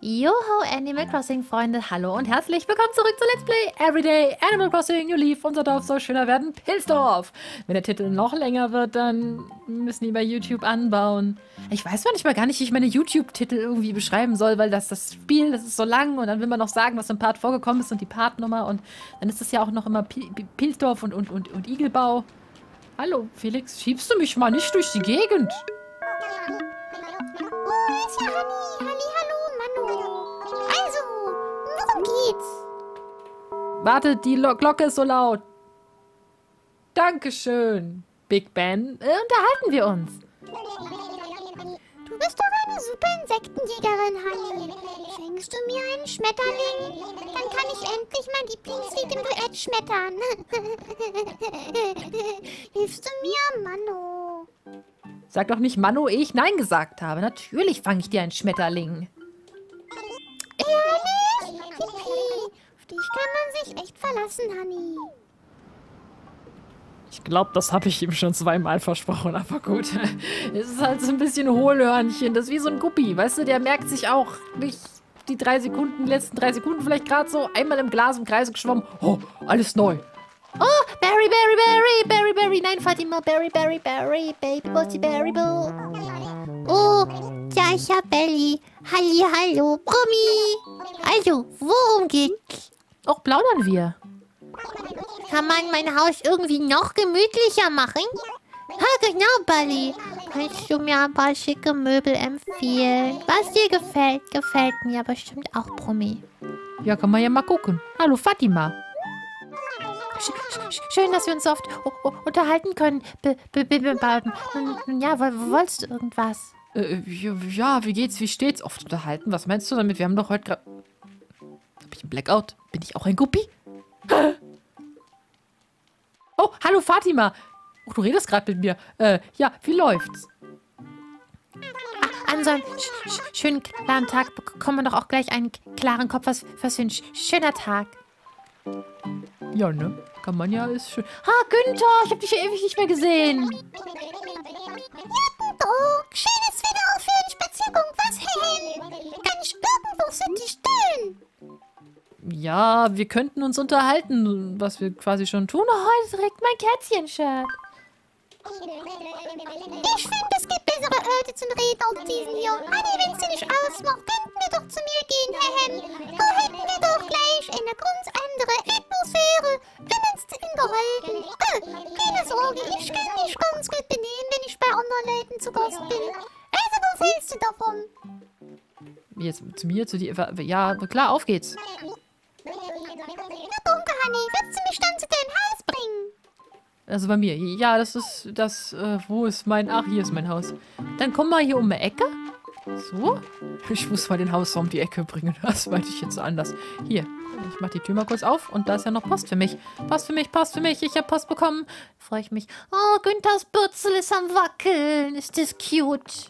Joho, Animal Crossing Freunde, hallo und herzlich willkommen zurück zu Let's Play Everyday Animal Crossing New Leaf. Unser Dorf soll schöner werden, Pilsdorf. Wenn der Titel noch länger wird, dann müssen die bei YouTube anbauen. Ich weiß manchmal gar nicht, wie ich meine YouTube-Titel irgendwie beschreiben soll, weil das Spiel, das ist so lang und dann will man noch sagen, was im Part vorgekommen ist und die Partnummer und dann ist es ja auch noch immer Pilsdorf und Igelbau. Hallo, Felix, schiebst du mich mal nicht durch die Gegend? Oh, ist ja Hanni. Hallo, Manu. Also, worum geht's? Warte, die Glocke ist so laut. Dankeschön, Big Ben. Unterhalten wir uns. Du bist doch eine super Insektenjägerin, Hanni. Schenkst du mir einen Schmetterling? Dann kann ich endlich mein Lieblingslied im Duett schmettern. Hilfst du mir, Manu? Sag doch nicht Manu, ehe ich Nein gesagt habe. Natürlich fange ich dir einen Schmetterling. Ehrlich? Pipi, auf dich kann man sich echt verlassen, Hanni. Ich glaube, das habe ich ihm schon zweimal versprochen, aber gut. Es ist halt so ein bisschen Hohlhörnchen. Das ist wie so ein Guppi, weißt du? Der merkt sich auch nicht die letzten 3 Sekunden vielleicht gerade so. Einmal im Glas im Kreis geschwommen. Oh, alles neu. Oh, Berry, Berry, Berry, Berry, Berry. Nein, Fatima, Berry, Berry, Berry, Baby, Bossy, Berry, Boo. Oh, ja, ich hab Belly. Hallo, Brummi. Also, worum geht's? Auch plaudern wir. Kann man mein Haus irgendwie noch gemütlicher machen? Ha, genau, Belly. Kannst du mir ein paar schicke Möbel empfehlen? Was dir gefällt, gefällt mir bestimmt auch, Brummi. Ja, kann man ja mal gucken. Hallo, Fatima. Schön, dass wir uns so oft unterhalten können. Ja, wolltest du irgendwas? Ja, wie geht's, wie steht's? Oft unterhalten? Was meinst du damit? Wir haben doch heute gerade... Hab ich einen Blackout? Bin ich auch ein Guppi? Oh, hallo Fatima. Oh, du redest gerade mit mir. Ja, wie läuft's? An so einem schönen, klaren Tag bekommt man doch auch gleich einen klaren Kopf. Was für ein schöner Tag. Ja, ne? Kann man ja, ist schön. Ah, Günther, ich hab dich ja ewig nicht mehr gesehen. Oh, schönes Wetter für einen Spaziergang. Was, kann ich irgendwo sind die Stellen? Ja, wir könnten uns unterhalten, was wir quasi schon tun. Oh, heute trägt mein Kätzchen-Shirt. Ich finde, es gibt bessere Orte zum Reden als diesen hier. Hanni, wenn es dir nicht ausmacht, könnten wir doch zu mir gehen, Da hätten wir doch gleich eine ganz andere Atmosphäre, wenn uns unterhalten. Keine Sorge, ich kann mich ganz gut benehmen, wenn ich bei anderen Leuten zu Gast bin. Also, was hältst du davon? Jetzt zu mir, zu dir. Ja, klar, auf geht's. Na danke, Hanni. Willst du mich dann zu deinem Haus bringen? Also bei mir. Ja, das ist das, wo ist mein... Ach, hier ist mein Haus. Dann komm mal hier um die Ecke. So. Ich muss mal den Haus um die Ecke bringen. Das meinte ich jetzt anders. Hier. Ich mach die Tür mal kurz auf und da ist ja noch Post für mich. Post für mich, Post für mich. Ich habe Post bekommen. Freue ich mich. Oh, Günthers Bürzel ist am Wackeln. Ist das cute.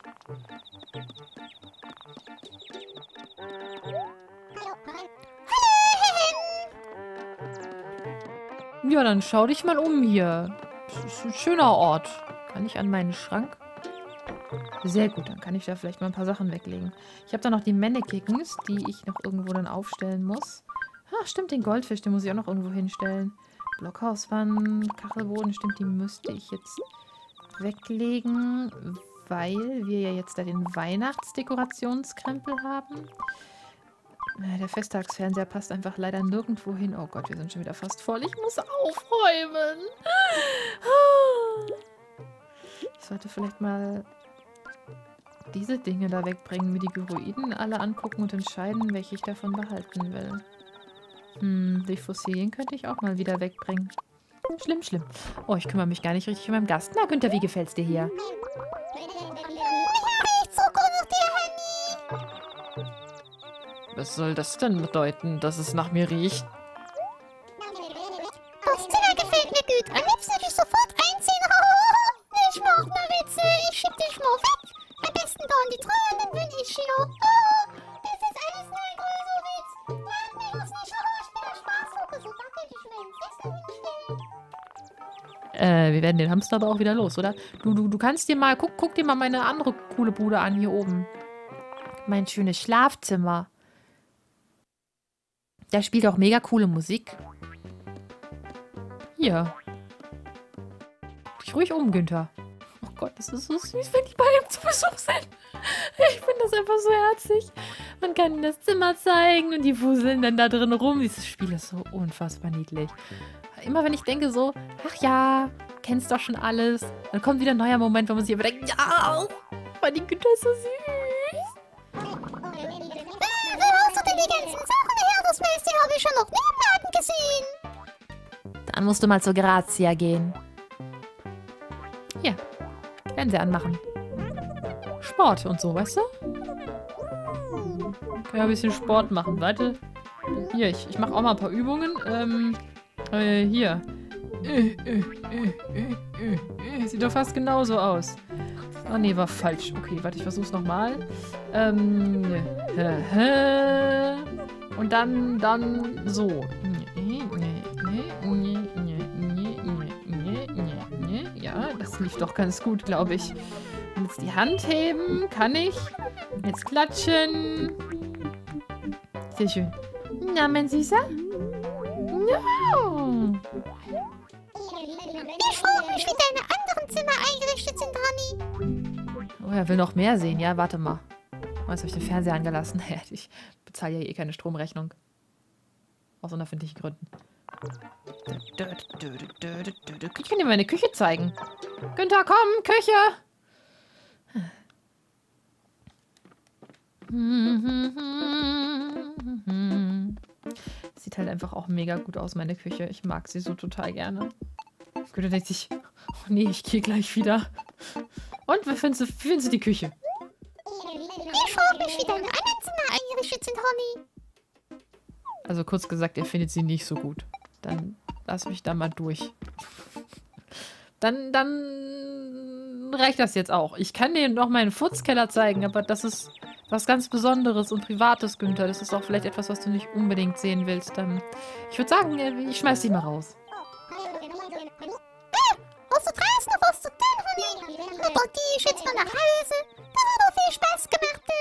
Ja, dann schau dich mal um hier. Das ist ein schöner Ort. Kann ich an meinen Schrank? Sehr gut, dann kann ich da vielleicht mal ein paar Sachen weglegen. Ich habe da noch die Mannequins, die ich noch irgendwo dann aufstellen muss. Ach, stimmt, den Goldfisch, den muss ich auch noch irgendwo hinstellen. Blockhauswand, Kachelboden, stimmt, die müsste ich jetzt weglegen, weil wir ja jetzt da den Weihnachtsdekorationskrempel haben. Der Festtagsfernseher passt einfach leider nirgendwo hin. Oh Gott, wir sind schon wieder fast voll. Ich muss aufräumen. Ich sollte vielleicht mal diese Dinge da wegbringen, mir die Gyroiden alle angucken und entscheiden, welche ich davon behalten will. Die Fossilien könnte ich auch mal wieder wegbringen. Schlimm, schlimm. Oh, ich kümmere mich gar nicht richtig um meinen Gast. Na, Günther, wie gefällt's dir hier? Was soll das denn bedeuten, dass es nach mir riecht? Das Zimmer gefällt mir gut. Am liebsten würde ich sofort einziehen. Ich mach nur Witze. Ich schieb dich nur weg. Am besten da in die Truhe und dann bin ich hier. Das ist alles nur ein großer Witz. Nein, mir das nicht. Ich bin der Spaßvogel. So danke dich, Mensch. Setz dich hinstellen. Wir werden den Hamster aber auch wieder los, oder? Du kannst dir mal... Guck dir mal meine andere coole Bude an hier oben. Mein schönes Schlafzimmer. Der spielt auch mega coole Musik. Hier. Dich ruhig um, Günther. Oh Gott, das ist so süß, wenn die bei ihm zu Besuch sind. Ich finde das einfach so herzig. Man kann ihnen das Zimmer zeigen und die wuseln dann da drin rum. Dieses Spiel ist so unfassbar niedlich. Immer wenn ich denke so, ach ja, kennst doch schon alles, dann kommt wieder ein neuer Moment, wo man sich aber denkt, ja, weil die Günther ist so süß. Wo hast du denn die ganzen Sachen her? Das meiste habe ich schon noch nie im Laden gesehen. Dann musst du mal zur Grazia gehen. Hier, Fernseher anmachen. Sport und so, weißt du? Können wir ein bisschen Sport machen. Warte. Hier, ich mache auch mal ein paar Übungen. Hier. Sieht doch fast genauso aus. Oh nee, war falsch. Okay, warte, ich versuch's nochmal. Und dann so. Ja, das lief doch ganz gut, glaube ich. Und jetzt die Hand heben, kann ich. Jetzt klatschen. Sehr schön. Na, mein Süßer? Ja. Ich frage mich, wie deine anderen Zimmer eingerichtet sind, Ronny. Oh, er will noch mehr sehen. Ja, warte mal. Oh, jetzt habe ich den Fernseher angelassen. Ich bezahle ja eh keine Stromrechnung. Aus unerfindlichen Gründen. Ich kann dir meine Küche zeigen. Günther, komm, Küche! Sieht halt einfach auch mega gut aus, meine Küche. Ich mag sie so total gerne. Günther denkt sich, oh nee, ich gehe gleich wieder. Und, wie findest du die Küche? Ich frage mich, wie deine anderen Zimmer eingerichtet sind, Ronny. Also kurz gesagt, er findet sie nicht so gut. Dann lass mich da mal durch. Dann reicht das jetzt auch. Ich kann dir noch meinen Furzkeller zeigen, aber das ist was ganz Besonderes und Privates, Günther. Das ist auch vielleicht etwas, was du nicht unbedingt sehen willst. Ich würde sagen, ich schmeiß dich mal raus. Hast du draußen noch was zu tun, Ronny? Aber geh ich jetzt mal nach Hause. Das hat doch viel Spaß gemacht, du.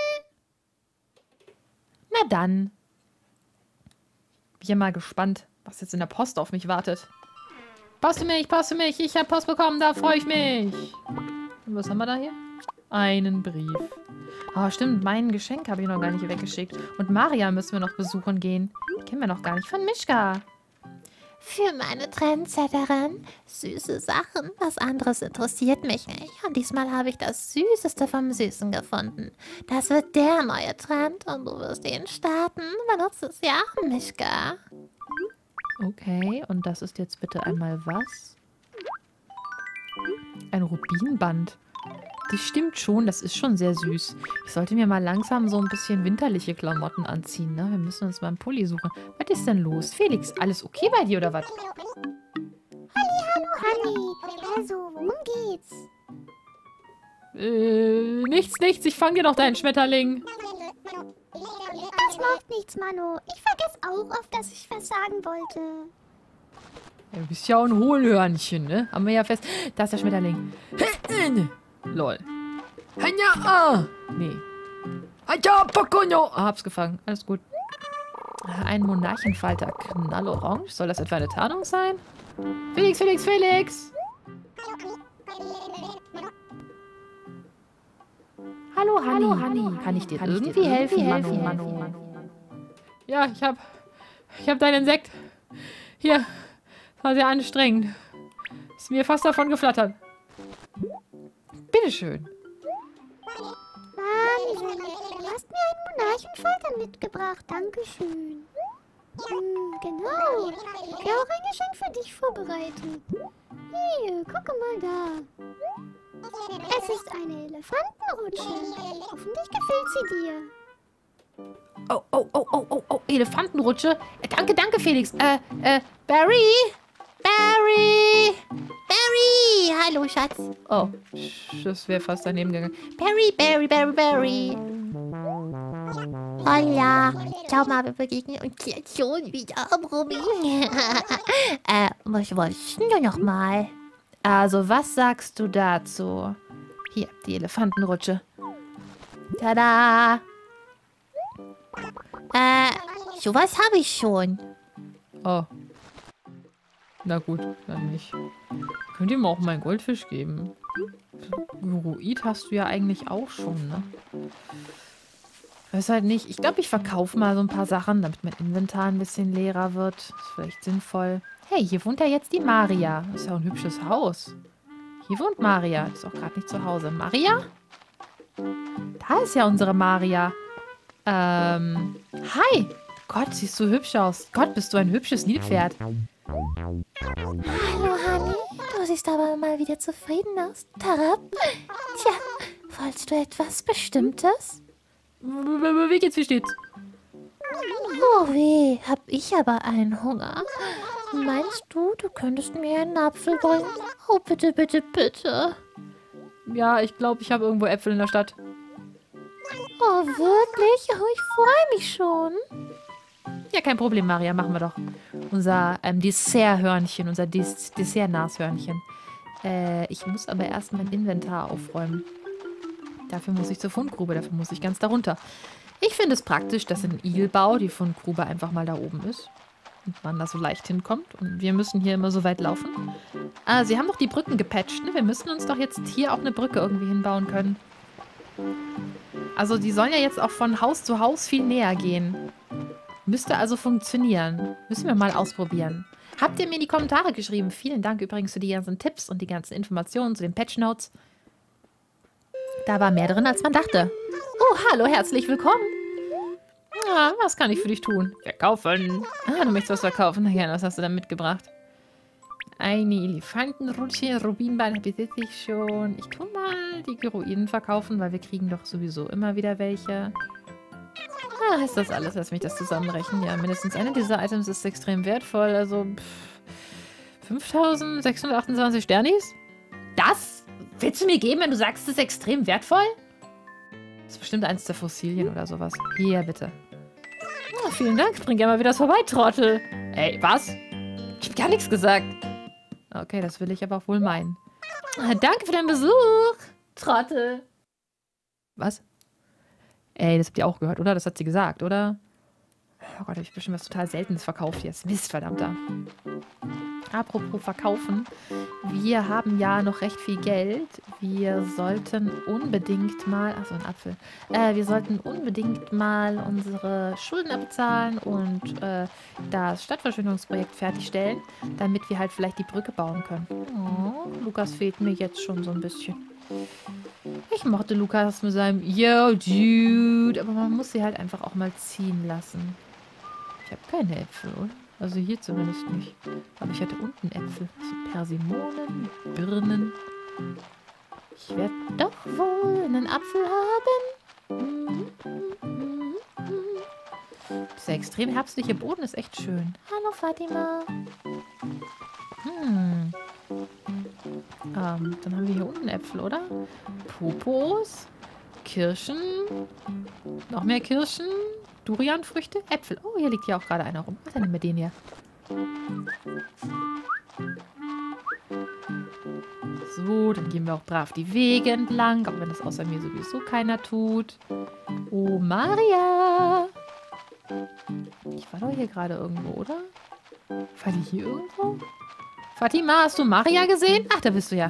Na dann. Bin ja mal gespannt, was jetzt in der Post auf mich wartet. Post für mich, ich habe Post bekommen, da freue ich mich. Und was haben wir da hier? Einen Brief. Oh, stimmt, mein Geschenk habe ich noch gar nicht weggeschickt. Und Maria müssen wir noch besuchen gehen. Die kennen wir noch gar nicht, von Mischka. Für meine Trendsetterin. Süße Sachen. Was anderes interessiert mich nicht. Und diesmal habe ich das Süßeste vom Süßen gefunden. Das wird der neue Trend und du wirst ihn starten. Benutzt es ja, Mischka. Okay, und das ist jetzt bitte einmal was? Ein Rubinband. Das stimmt schon, das ist schon sehr süß. Ich sollte mir mal langsam so ein bisschen winterliche Klamotten anziehen, ne? Wir müssen uns mal einen Pulli suchen. Was ist denn los? Felix, alles okay bei dir oder was? Hallo, Honey. Also, worum geht's? Nichts. Ich fang dir doch deinen Schmetterling. Das macht nichts, Manu. Ich vergesse auch oft, dass ich was sagen wollte. Ja, du bist ja auch ein Hohlhörnchen, ne? Haben wir ja fest. Da ist der Schmetterling. Lol. Nee. Hab's gefangen. Alles gut. Ein Monarchenfalter. Knallorange. Soll das etwa eine Tarnung sein? Felix! Hallo, Honey. Kann ich dir irgendwie helfen, Manu? Ja, ich hab dein Insekt. Hier. Das war sehr anstrengend. Ist mir fast davon geflattert. Bitteschön. Wahnsinn. Du hast mir einen Monarchenfalter mitgebracht. Dankeschön. Genau. Ich habe auch ein Geschenk für dich vorbereitet. Hier, gucke mal da. Es ist eine Elefantenrutsche. Hoffentlich gefällt sie dir. Oh, Elefantenrutsche. Danke, Felix. Barry! Hallo, Schatz. Oh, das wäre fast daneben gegangen. Barry. Hola. Schau mal, wir begegnen uns jetzt schon wieder, Brummi. Was wolltest du noch mal? Also, was sagst du dazu? Hier, die Elefantenrutsche. Tada. Sowas habe ich schon. Oh. Na gut, dann nicht. Könnt ihr mir auch mal einen Goldfisch geben? Gyroid hast du ja eigentlich auch schon, ne? Weiß halt nicht. Ich glaube, ich verkaufe mal so ein paar Sachen, damit mein Inventar ein bisschen leerer wird. Ist vielleicht sinnvoll. Hey, hier wohnt ja jetzt die Maria. Das ist ja ein hübsches Haus. Hier wohnt Maria. Ist auch gerade nicht zu Hause. Maria? Da ist ja unsere Maria. Hi. Gott, siehst du hübsch aus. Gott, bist du ein hübsches Nilpferd. Hallo, Honey. Du siehst aber mal wieder zufrieden aus. Tarab. Tja, wolltest du etwas Bestimmtes? Wie geht's? Wie steht's? Oh weh, hab ich aber einen Hunger. Meinst du, du könntest mir einen Apfel bringen? Oh, bitte, bitte, bitte. Ja, ich glaube, ich habe irgendwo Äpfel in der Stadt. Oh, wirklich? Oh, ich freue mich schon. Ja, kein Problem, Maria. Machen wir doch. Unser Desserthörnchen, unser Dessert-Nashörnchen. Ich muss aber erst mein Inventar aufräumen. Dafür muss ich zur Fundgrube, dafür muss ich ganz darunter. Ich finde es praktisch, dass in Igelbau die Fundgrube einfach mal da oben ist. Und man da so leicht hinkommt. Und wir müssen hier immer so weit laufen. Sie haben doch die Brücken gepatcht, ne? Wir müssen uns doch jetzt hier auch eine Brücke irgendwie hinbauen können. Also die sollen ja jetzt auch von Haus zu Haus viel näher gehen. Müsste also funktionieren. Müssen wir mal ausprobieren. Habt ihr mir in die Kommentare geschrieben. Vielen Dank übrigens für die ganzen Tipps und die ganzen Informationen zu den Patchnotes. Da war mehr drin, als man dachte. Oh, hallo, herzlich willkommen. Was kann ich für dich tun? Verkaufen. Du möchtest was verkaufen? Na ja, was hast du da mitgebracht? Eine Elefantenrutsche, Rubinbein besitze ich schon. Ich tue mal die Gyroiden verkaufen, weil wir kriegen doch sowieso immer wieder welche. Ist das alles? Lass mich das zusammenrechnen. Ja, mindestens eine dieser Items ist extrem wertvoll. Also 5.628 Sternis? Das willst du mir geben, wenn du sagst, es ist extrem wertvoll? Das ist bestimmt eins der Fossilien oder sowas. Hier, bitte. Vielen Dank. Bring gerne mal wieder vorbei, Trottel. Ey, was? Ich hab gar nichts gesagt. Okay, das will ich aber auch wohl meinen. Danke für deinen Besuch, Trottel. Was? Ey, das habt ihr auch gehört, oder? Das hat sie gesagt, oder? Oh Gott, hab ich bestimmt was total Seltenes verkauft jetzt. Mist, verdammter. Apropos verkaufen. Wir haben ja noch recht viel Geld. Wir sollten unbedingt mal... Achso, ein Apfel. Wir sollten unbedingt mal unsere Schulden abbezahlen und das Stadtverschönerungsprojekt fertigstellen, damit wir halt vielleicht die Brücke bauen können. Oh, Lukas fehlt mir jetzt schon so ein bisschen. Ich mochte Lukas mit seinem Yo, Dude. Aber man muss sie halt einfach auch mal ziehen lassen. Ich habe keine Äpfel, oder? Also hier zumindest nicht. Aber ich hatte unten Äpfel. So Persimonen, Birnen. Ich werde doch wohl einen Apfel haben. Dieser extrem herbstliche Boden ist echt schön. Hallo, Fatima. Dann haben wir hier unten Äpfel, oder? Popos, Kirschen, noch mehr Kirschen, Durianfrüchte, Äpfel. Oh, hier liegt ja auch gerade einer rum. Was denn mit denen hier? So, dann gehen wir auch brav die Wege entlang, auch wenn das außer mir sowieso keiner tut. Oh, Maria! Ich war doch hier gerade irgendwo, oder? War die hier irgendwo? Fatima, hast du Maria gesehen? Ach, da bist du ja.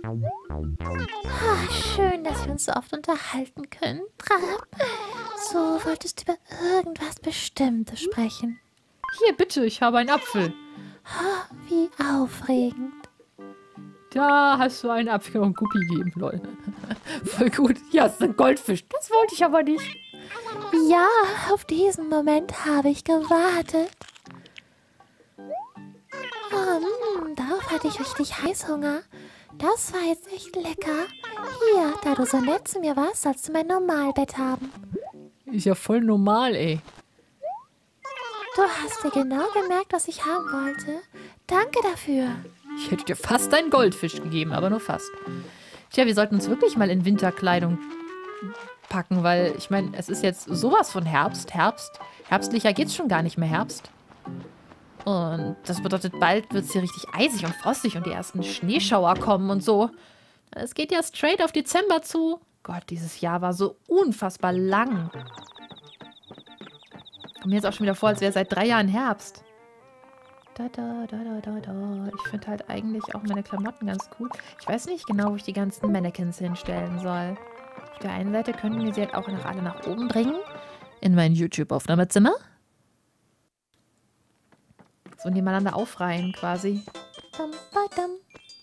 Schön, dass wir uns so oft unterhalten können. So, wolltest du über irgendwas Bestimmtes sprechen? Hier, bitte, ich habe einen Apfel. Wie aufregend. Da hast du einen Apfel und Guppi gegeben, lol. Voll gut. Ja, es ist ein Goldfisch. Das wollte ich aber nicht. Ja, auf diesen Moment habe ich gewartet. Darauf hatte ich richtig Heißhunger. Das war jetzt echt lecker. Hier, da du so nett zu mir warst, sollst du mein Normalbett haben. Ist ja voll normal, ey. Du hast dir genau gemerkt, was ich haben wollte. Danke dafür. Ich hätte dir fast einen Goldfisch gegeben, aber nur fast. Tja, wir sollten uns wirklich mal in Winterkleidung packen, weil, ich meine, es ist jetzt sowas von Herbst. Herbstlicher geht's schon gar nicht mehr Herbst. Und das bedeutet, bald wird es hier richtig eisig und frostig und die ersten Schneeschauer kommen und so. Es geht ja straight auf Dezember zu. Gott, dieses Jahr war so unfassbar lang. Kommt mir jetzt auch schon wieder vor, als wäre seit 3 Jahren Herbst. Da, da, da, da, da, da. Ich finde halt eigentlich auch meine Klamotten ganz cool. Ich weiß nicht genau, wo ich die ganzen Mannequins hinstellen soll. Auf der einen Seite könnten wir sie halt auch noch alle nach oben bringen. In mein YouTube-Aufnahmezimmer. So nebeneinander aufreihen quasi. Dum, ba, dum.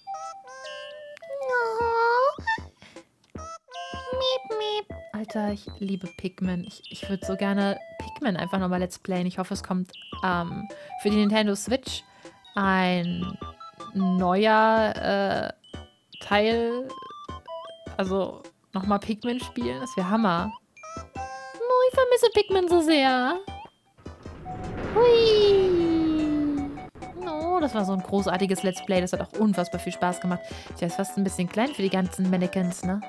Miep, miep. Alter, ich liebe Pikmin. Ich würde so gerne Pikmin einfach nochmal let's playen. Ich hoffe, es kommt für die Nintendo Switch ein neuer Teil. Also nochmal Pikmin spielen. Das wäre Hammer. Oh, ich vermisse Pikmin so sehr. Hui. Oh, das war so ein großartiges Let's Play. Das hat auch unfassbar viel Spaß gemacht. Ich weiß, fast ein bisschen klein für die ganzen Mannequins, ne?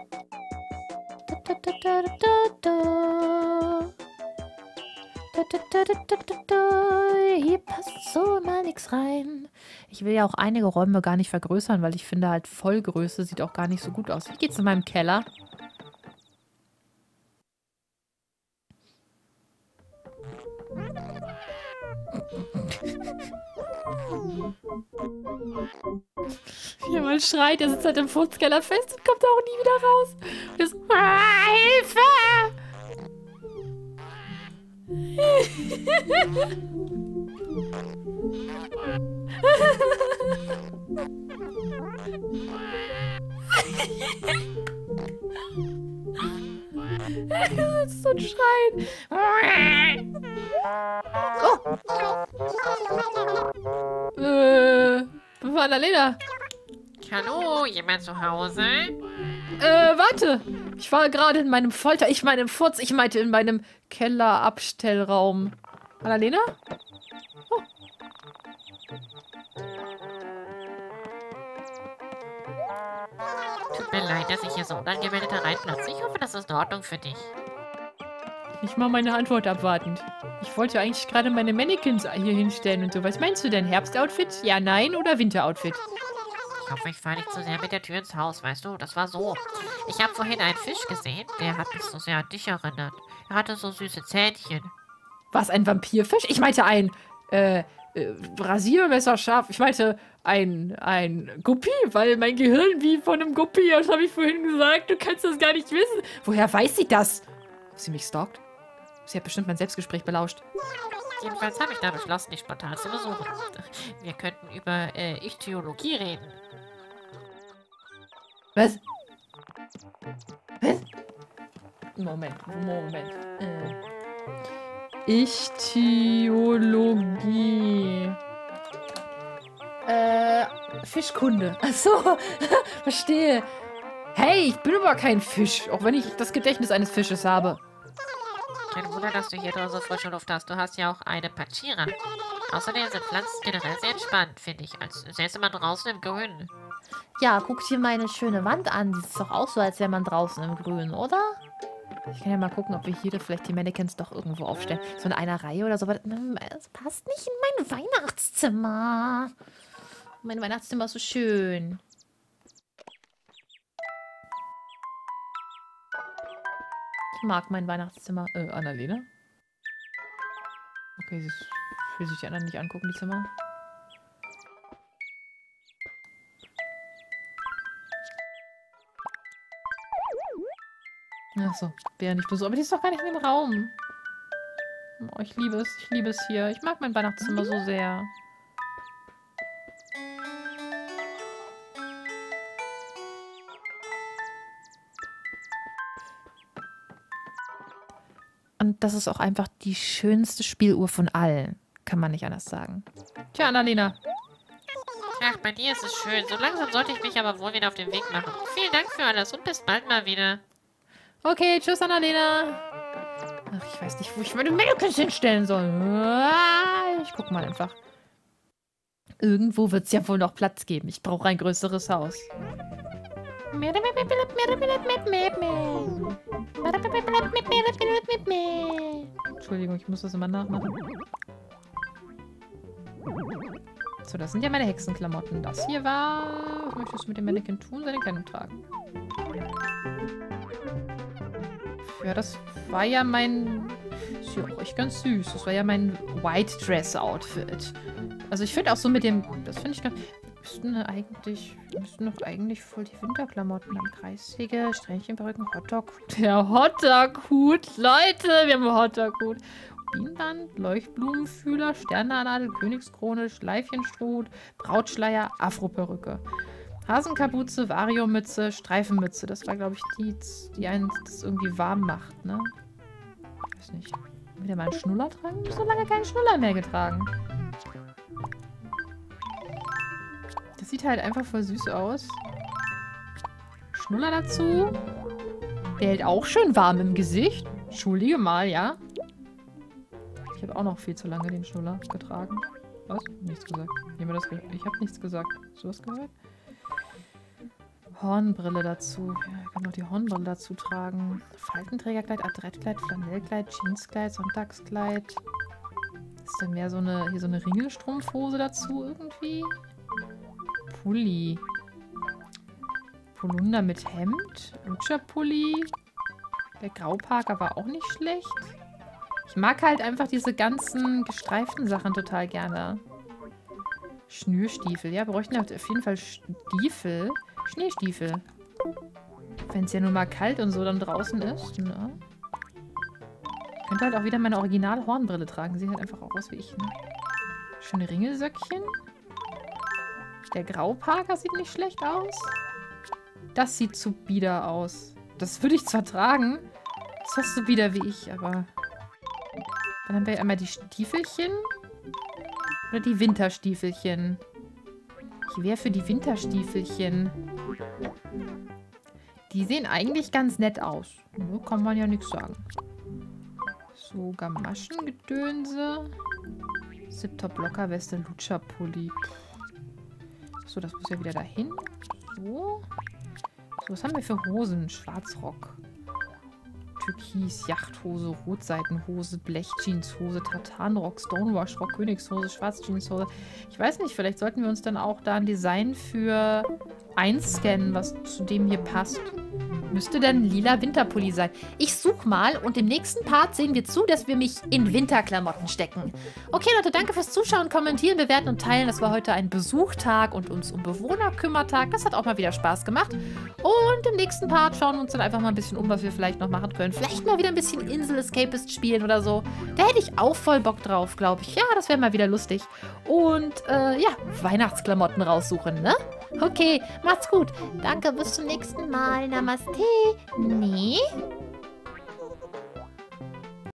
Hier passt so mal nichts rein. Ich will ja auch einige Räume gar nicht vergrößern, weil ich finde halt Vollgröße sieht auch gar nicht so gut aus. Wie geht's in meinem Keller? Wie er mal schreit, er sitzt halt im Furzkeller fest und kommt auch nie wieder raus. Und ist, Hilfe! Er sitzt und schreit. Wo war Annalena? Hallo, jemand zu Hause? Warte. Ich war gerade in meinem ich meine im Furz, ich meinte in meinem Kellerabstellraum. Annalena? Oh. Tut mir leid, dass ich hier so unangemeldet hereinplatze. Ich hoffe, das ist in Ordnung für dich. Nicht mal meine Antwort abwartend. Ich wollte eigentlich gerade meine Mannequins hier hinstellen und so. Was meinst du denn? Herbstoutfit? Ja, nein oder Winteroutfit? Ich hoffe, ich fahre nicht zu sehr mit der Tür ins Haus, weißt du? Das war so. Ich habe vorhin einen Fisch gesehen, der hat mich so sehr an dich erinnert. Er hatte so süße Zähnchen. Was, ein Vampirfisch? Ich meinte ein, Rasiermesser scharf. Ich meinte ein Guppi, weil mein Gehirn wie von einem Guppi, das habe ich vorhin gesagt. Du kannst das gar nicht wissen. Woher weiß sie das? Ob sie mich stalkt? Sie hat bestimmt mein Selbstgespräch belauscht. Jedenfalls habe ich da beschlossen, dich spontan zu besuchen. Wir könnten über Ichthyologie reden. Was? Was? Moment. Ichthyologie. Fischkunde. Achso, verstehe. Hey, ich bin aber kein Fisch, auch wenn ich das Gedächtnis eines Fisches habe. Kein Wunder, dass du hier draußen so frische Luft hast. Du hast ja auch eine Patschira. Außerdem sind Pflanzen generell sehr entspannt, finde ich. Als säße man draußen im Grün. Ja, guck dir meine schöne Wand an. Die ist doch auch so, als wäre man draußen im Grün, oder? Ich kann ja mal gucken, ob wir hier vielleicht die Mannequins doch irgendwo aufstellen. So in einer Reihe oder so. Aber das passt nicht in mein Weihnachtszimmer. Mein Weihnachtszimmer ist so schön. Ich mag mein Weihnachtszimmer. Annalena? Okay, ich will sich die anderen nicht angucken, die Zimmer. Achso, wäre nicht so. Aber die ist doch gar nicht in dem Raum. Oh, ich liebe es hier. Ich mag mein Weihnachtszimmer so sehr. Und das ist auch einfach die schönste Spieluhr von allen. Kann man nicht anders sagen. Tja, Annalena. Ach, bei dir ist es schön. So langsam sollte ich mich aber wohl wieder auf den Weg machen. Vielen Dank für alles und bis bald mal wieder. Okay, tschüss, Annalena. Ach, ich weiß nicht, wo ich meine Mannequins hinstellen soll. Ich guck mal einfach. Irgendwo wird es ja wohl noch Platz geben. Ich brauche ein größeres Haus. Entschuldigung, ich muss das immer nachmachen. So, das sind ja meine Hexenklamotten. Das hier war... Was möchtest du mit dem Mannequin tun? Seine Kleidung tragen. Ja, das war ja mein Ist ja auch echt ganz süß. Das war ja mein White Dress Outfit. Also ich finde auch so mit dem... Das finde ich ganz... Wir müssten doch eigentlich voll die Winterklamotten haben. Kreissäge, Strähnchenperücken, Hotdog. Der Hotdog-Hut. Leute, wir haben einen Hotdog-Hut. Bienenband, Leuchtblumenfühler, Sternadel, Königskrone, Schleifchenstroh, Brautschleier, Afroperücke. Hasenkapuze, Variomütze, Streifenmütze. Das war, glaube ich, die einen das irgendwie warm macht, ne? Ich weiß nicht. Wieder mal einen Schnuller tragen? Ich habe so lange keinen Schnuller mehr getragen. Das sieht halt einfach voll süß aus. Schnuller dazu. Der hält auch schön warm im Gesicht. Entschuldige mal, ja? Ich habe auch noch viel zu lange den Schnuller getragen. Was? Nichts gesagt. Ich habe nichts gesagt. Hast du was gehört? Hornbrille dazu. Ja, ich kann noch die Hornbrille dazu tragen. Faltenträgerkleid, Adrettkleid, Flanellkleid, Jeanskleid, Sonntagskleid. Ist denn mehr so eine, hier so eine Ringelstrumpfhose dazu irgendwie? Pulli. Polunder mit Hemd. Lutscherpulli. Der Grauparker war auch nicht schlecht. Ich mag halt einfach diese ganzen gestreiften Sachen total gerne. Schnürstiefel. Ja, wir bräuchten auf jeden Fall Stiefel. Schneestiefel. Wenn es ja nun mal kalt und so dann draußen ist. Ne? Ich könnte halt auch wieder meine Original-Hornbrille tragen. Sieht halt einfach auch aus wie ich. Ne? Schöne Ringelsöckchen. Der Grauparker sieht nicht schlecht aus. Das sieht zu bieder aus. Das würde ich zwar tragen. Das hast du bieder wie ich, aber... Dann haben wir einmal die Stiefelchen. Oder die Winterstiefelchen. Ich wäre für die Winterstiefelchen. Die sehen eigentlich ganz nett aus. Ne, kann man ja nichts sagen. So, Gamaschengedönse. Zip-Top, Lockerweste, Lutscherpulli. So, das muss ja wieder dahin. So. So, was haben wir für Hosen? Schwarzrock. Türkis, Yachthose, Rotseitenhose, Blechjeanshose, Tartanrock, Stonewashrock, Königshose, Schwarzjeanshose. Ich weiß nicht, vielleicht sollten wir uns dann auch da ein Design für einscannen, was zu dem hier passt. Müsste dann lila Winterpulli sein. Ich such mal und im nächsten Part sehen wir zu, dass wir mich in Winterklamotten stecken. Okay, Leute, danke fürs Zuschauen, Kommentieren, Bewerten und Teilen. Das war heute ein Besuchtag und uns um Bewohnerkümmertag. Das hat auch mal wieder Spaß gemacht. Und im nächsten Part schauen wir uns dann einfach mal ein bisschen um, was wir vielleicht noch machen können. Vielleicht mal wieder ein bisschen Insel-Escapist spielen oder so. Da hätte ich auch voll Bock drauf, glaube ich. Ja, das wäre mal wieder lustig. Und, ja, Weihnachtsklamotten raussuchen, ne? Okay, macht's gut. Danke, bis zum nächsten Mal. Namaste. Nee.